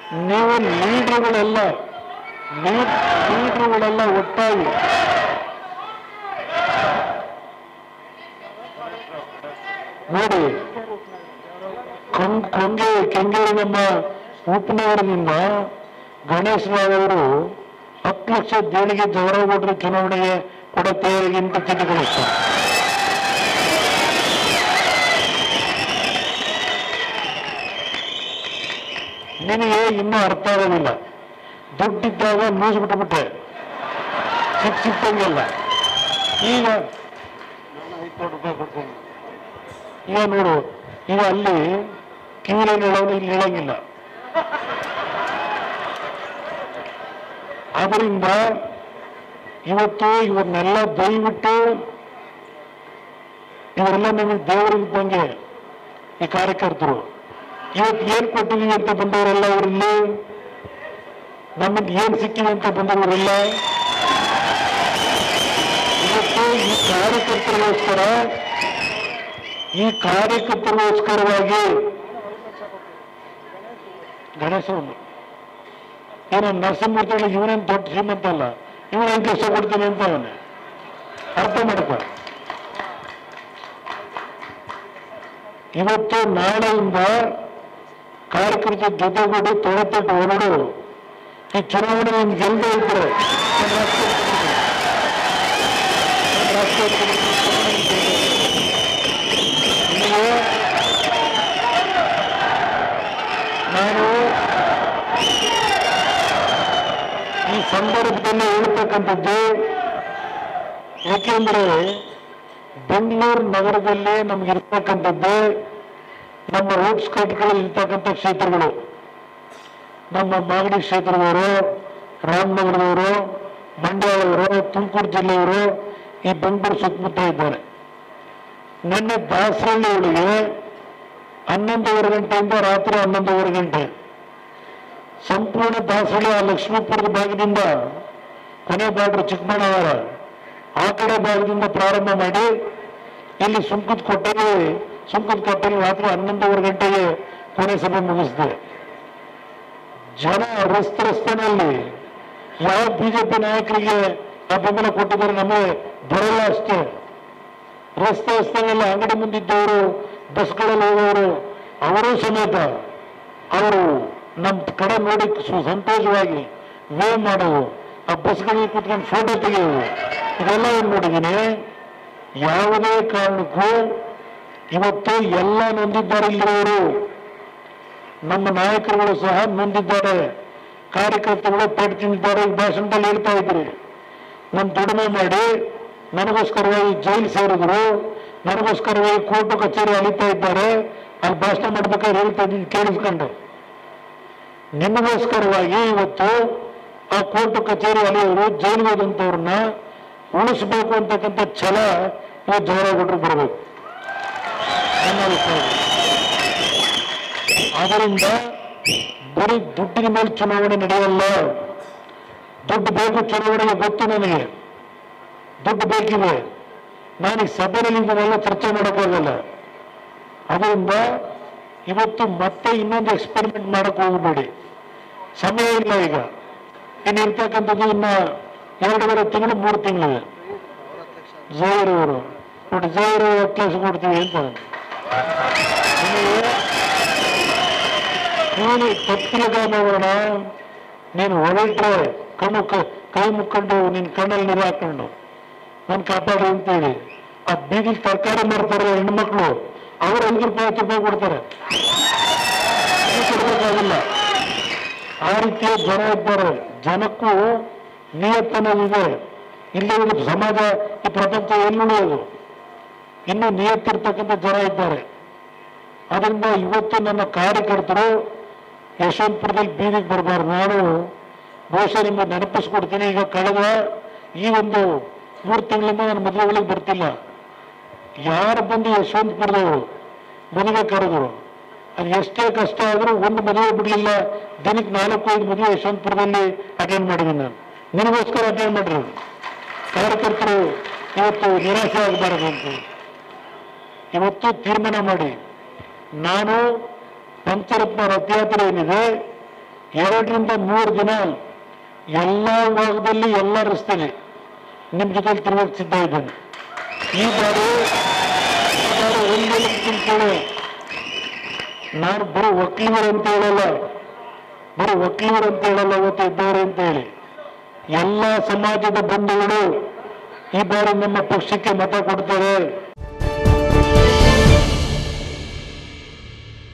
ನೀವು ಲೀಡರ್ಗಳೆಲ್ಲ ಒಟ್ಟಾಗಿ ನೋಡಿ, ಕೆಂಗೇರಿ ನಮ್ಮ ಉಪನಗರದಿಂದ ಗಣೇಶ್ ರಾವ್ ಅವರು 10 ಲಕ್ಷ ದೇಣಿಗೆ ಜವರಾಗೌಡರ ಚುನಾವಣೆಗೆ ಕೊಡ ತಯಾರಿಗೆ ಅಂತ ಚೀಟಿ ಕಳಿಸ್ತಾರೆ. ನಿನಗೆ ಇನ್ನೂ ಅರ್ಥ ಆಗೋದಿಲ್ಲ. ದುಡ್ಡಿದ್ದಾಗ ನ್ಯೂಸ್ ಬಿಟ್ಟುಬಿಟ್ಟೆ, ಸಿಕ್ಕಂಗೆಲ್ಲ. ಈಗ ₹50 ಕೊಡ್ತೀನಿ. ಈಗ ನೋಡು, ಈಗ ಅಲ್ಲಿ ಕಿವಿಲೇನು ಹೇಳೋದು, ಇಲ್ಲಿ ಹೇಳಂಗಿಲ್ಲ. ಆದ್ದರಿಂದ ಇವತ್ತು ಇವನ್ನೆಲ್ಲ ದಯವಿಟ್ಟು, ಇವರೆಲ್ಲ ನಮಗೆ ದೇವರಿದ್ದಂಗೆ ಈ ಕಾರ್ಯಕರ್ತರು. ಇವತ್ತು ಏನ್ ಕೊಟ್ಟಿದೀವಿ ಅಂತ ಬಂದವರೆಲ್ಲ ಅವರಲ್ಲಿ, ನಮಗೆ ಏನ್ ಸಿಕ್ಕಿದೆ ಅಂತ ಬಂದವರೆಲ್ಲ ಇವತ್ತು ಈ ಕಾರ್ಯಕರ್ತರಿಗೋಸ್ಕರವಾಗಿ ಗಣೇಶವನ್ನು ಏನೋ ನರಸಿಂಹಮೂರ್ತಿ ಇವನೇನು ದೊಡ್ಡ ಶ್ರೀಮಂತ ಅಲ್ಲ, ಇವನು 5 ಲಕ್ಷ ಕೊಡ್ತೀನಿ ಅಂತ ಅವನೇ ಅರ್ಥ ಮಾಡ್ಕೊ. ಇವತ್ತು ನಾಳೆಯಿಂದ ಕಾರ್ಯಕರ್ತರ ಜೊತೆಗೂಡಿ ತೊಳೆತಟ್ಟು ಹೊರಡು. ಈ ಚುನಾವಣೆ ಗೆಲ್ಲದೆ ಇದ್ರೆ ನಾನು ಈ ಸಂದರ್ಭದಲ್ಲಿ ಹೇಳ್ತಕ್ಕಂಥದ್ದು, ಏಕೆಂದ್ರೆ ಬೆಂಗಳೂರು ನಗರದಲ್ಲಿ ನಮಗಿರ್ತಕ್ಕಂಥದ್ದು ನಮ್ಮ ಔಟ್ಸ್ಕರ್ಟ್ಗಳಲ್ಲಿ ಇರ್ತಕ್ಕಂಥ ಕ್ಷೇತ್ರಗಳು, ನಮ್ಮ ಮಾಗಡಿ ಕ್ಷೇತ್ರದವರು, ರಾಮನಗರದವರು, ಮಂಡ್ಯದವರು, ತುಮಕೂರು ಜಿಲ್ಲೆಯವರು, ಈ ಬೆಂಗಳೂರು ಸುತ್ತಮುತ್ತ ಇದ್ದಾರೆ. ನಿನ್ನೆ ದಾಸರಳ್ಳಿ ಒಳಗೆ 11:30 ಗಂಟೆಯಿಂದ ರಾತ್ರಿ 11:30 ಗಂಟೆ ಸಂಪೂರ್ಣ ದಾಸರಳ್ಳಿ ಆ ಲಕ್ಷ್ಮೀಪುರದ ಭಾಗದಿಂದ ಕೊನೆ ಬಾರ್ಡರ್ ಚಿಕ್ಕಮಗಳೂರ ಆ ಕಡೆ ಭಾಗದಿಂದ ಪ್ರಾರಂಭ ಮಾಡಿ ಇಲ್ಲಿ ಸುಂಕದಕಟ್ಟೆಯಲ್ಲಿ ರಾತ್ರಿ 11:30 ಗಂಟೆಗೆ ಕೊನೆ ಸಭೆ ಮುಗಿಸಿದೆ. ಜನ ರಸ್ತೆನಲ್ಲಿ ಯಾವ ಬಿಜೆಪಿ ನಾಯಕರಿಗೆ ಆ ಬೆಂಬಲ ಕೊಟ್ಟಿದ್ದಾರೆ ನಮಗೆ ಬರಲ್ಲ ಅಷ್ಟೇ. ರಸ್ತೆಲ್ಲ ಅಂಗಡಿ ಮುಂದಿದ್ದವರು, ಬಸ್ಗಳಲ್ಲಿ ಹೋಗೋರು, ಅವರೂ ಸಮೇತ ಅವರು ನಮ್ಮ ಕಡೆ ನೋಡಿ ಸಂತೋಷವಾಗಿ ವೇವ್ ಮಾಡೋದು, ಆ ಬಸ್ಗಳಲ್ಲಿ ಕೂತ್ಕೊಂಡು ಫೋಟೋ ತೆಗೆಯೋದು, ಇದೆಲ್ಲ ಏನು ನೋಡಿದ್ದೀನಿ. ಯಾವುದೇ ಕಾರಣಕ್ಕೂ ಇವತ್ತು ಎಲ್ಲ ನೊಂದಿದ್ದಾರೆ ಇಲ್ಲಿರೋರು, ನಮ್ಮ ನಾಯಕರುಗಳು ಸಹ ನೊಂದಿದ್ದಾರೆ, ಕಾರ್ಯಕರ್ತರುಗಳು ಪೆಟ್ಟು ತಿಂದಿದ್ದಾರೆ. ಈ ಭಾಷಣದಲ್ಲಿ ಹೇಳ್ತಾ ಇದ್ರು, ನಾನು ದುಡಿಮೆ ಮಾಡಿ ನನಗೋಸ್ಕರವಾಗಿ ಜೈಲು ಸೇರಿದ್ರು, ನನಗೋಸ್ಕರವಾಗಿ ಕೋರ್ಟು ಕಚೇರಿ ಅಲಿತಾ ಇದ್ದಾರೆ. ಅಲ್ಲಿ ಭಾಷಣ ಮಾಡ್ಬೇಕಾದ್ರೆ ಹೇಳ್ತಾ ಇದ್ದೀನಿ ಕೇಳಿಸ್ಕೊಂಡು, ನಿಮಗೋಸ್ಕರವಾಗಿ ಇವತ್ತು ಆ ಕೋರ್ಟು ಕಚೇರಿ ಅಲಿಯೋರು, ಜೈಲಿಗೆ ಹೋದಂಥವ್ರನ್ನ ಉಳಿಸ್ಬೇಕು ಅಂತಕ್ಕಂಥ ಛಲ ಇವತ್ತು ಜವರಾಗೌಡರು ಬರಬೇಕು. ಆದ್ದರಿಂದ ಬರೀ ದುಡ್ಡಿನ ಮೇಲೆ ಚುನಾವಣೆ ನಡೆಯಲ್ಲ. ದುಡ್ಡು ಬೇಕು ಚುನಾವಣೆಗೆ, ಗೊತ್ತು ನನಗೆ ದುಡ್ಡು ಬೇಕಿದೆ. ನಾನು ಈ ಸಭೆಯಲ್ಲಿ ಇದನ್ನೆಲ್ಲ ಚರ್ಚೆ ಮಾಡೋಕ್ಕಾಗಲ್ಲ. ಅದರಿಂದ ಇವತ್ತು ಮತ್ತೆ ಇನ್ನೊಂದು ಎಕ್ಸ್ಪೆರಿಮೆಂಟ್ ಮಾಡಕ್ಕೆ ಹೋಗಬೇಡಿ, ಸಮಯ ಇಲ್ಲ. ಈಗ ಇನ್ನಿರ್ತಕ್ಕಂಥದ್ದು ಇನ್ನ 2.5 ತಿಂಗಳು 3 ತಿಂಗಳಿವೆ. ಜೈರ್ ಅವರು ನೋಡಿ, ಜೈರ್ 10 ಲಕ್ಷ ಕೊಡ್ತೀವಿ ಅಂತ ನೀನು ತಪ್ಪಿಲಗ ಮಾಡೋಣ. ನೀನು ಹೊರಟ್ರೆ ಕೈ ಮುಕ್ಕೊಂಡು ನಿನ್ನ ಕಣ್ಣಲ್ಲಿ ನೀರು ಹಾಕೊಂಡು ನಾನು ಕಾಪಾಡಿ ಅಂತೇಳಿ ಆ ಬೀದಿಗೆ ತರಕಾರಿ ಮಾಡ್ತಾರೆ ಹೆಣ್ಮಕ್ಳು, ಅವರು 5 ರೂಪಾಯಿ ಕೊಡ್ತಾರೆ, ಕೊಡ್ಬೇಕಾಗಿಲ್ಲ. ಆ ರೀತಿಯ ಜನ ಇದ್ದಾರೆ. ಜನಕ್ಕೂ ನಿಯತ್ತನ್ನೋದಿದೆ. ಇಲ್ಲಿ ಸಮಾಜ, ಈ ಪ್ರಪಂಚ ಎಲ್ಲುಳಿಯೋದು, ಇನ್ನೂ ನಿಯತ್ತಿರ್ತಕ್ಕಂಥ ಜನ ಇದ್ದಾರೆ. ಅದರಿಂದ ಇವತ್ತು ನನ್ನ ಕಾರ್ಯಕರ್ತರು ಯಶವಂತಪುರದಲ್ಲಿ ಬೀದಿಗೆ ಬರಬಾರ್ದು. ನಾನು ಬಹುಶಃ ನಿಮಗೆ ನೆನಪಿಸ್ಕೊಡ್ತೀನಿ. ಈಗ ಕಳೆದ ಈ ಒಂದು 3 ತಿಂಗಳಿಂದ ನಾನು ಮದುವೆಗಳಿಗೆ ಬರ್ತಿಲ್ಲ. ಯಾರು ಬಂದು ಯಶವಂತಪುರದವರು ಮದುವೆ ಕರೆದರು, ಅದು ಎಷ್ಟೇ ಕಷ್ಟ ಆದರೂ ಒಂದು ಮದುವೆ ಬಿಡಲಿಲ್ಲ. ದಿನಕ್ಕೆ 4-5 ಮದುವೆ ಯಶವಂತಪುರದಲ್ಲಿ ಅಟೆಂಡ್ ಮಾಡಿದ್ದೀನಿ ನಾನು. ನಿನಗೋಸ್ಕರ ಅಟೆಂಡ್ ಮಾಡಿರೋದು. ಕಾರ್ಯಕರ್ತರು ಇವತ್ತು ನಿರಾಸೆ ಆಗಬಾರದು ಅಂತ ಇವತ್ತು ತೀರ್ಮಾನ ಮಾಡಿ, ನಾನು ಪಂಚರತ್ನ ರಥಯಾತ್ರೆ ಏನಿದೆ 2ರಿಂದ 3 ದಿನ ಎಲ್ಲ ಭಾಗದಲ್ಲಿ ಎಲ್ಲ ರಸ್ತೆಯಲ್ಲಿ ನಿಮ್ಮ ಜೊತೆ ತಿರುಗಕ್ಕೆ ಸಿದ್ಧ ಇದ್ದೇನೆ. ಈ ಬಾರಿ ಒಂದು ತಿಳ್ಕೊಳ್ಳಿ, ನಾನು ಬರೀ ವಕೀಲರು ಅಂತ ಹೇಳಲ್ಲ, ಇವತ್ತು ಇದ್ದವರು ಅಂತ ಹೇಳಿ ಎಲ್ಲ ಸಮಾಜದ ಬಂಧುಗಳು ಈ ಬಾರಿ ನಮ್ಮ ಪಕ್ಷಕ್ಕೆ ಮತ ಕೊಡ್ತಾರೆ.